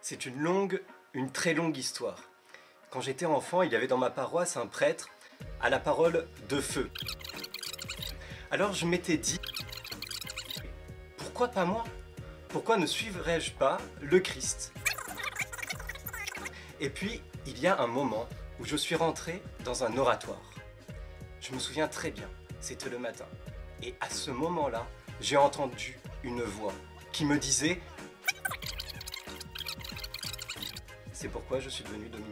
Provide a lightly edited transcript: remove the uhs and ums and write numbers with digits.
C'est une très longue histoire. Quand j'étais enfant, il y avait dans ma paroisse un prêtre à la parole de feu. Alors je m'étais dit, pourquoi pas moi? Pourquoi ne suivrais-je pas le Christ? Et puis, il y a un moment où je suis rentré dans un oratoire. Je me souviens très bien, c'était le matin. Et à ce moment-là, j'ai entendu une voix qui me disait « C'est pourquoi je suis devenu dominicain ».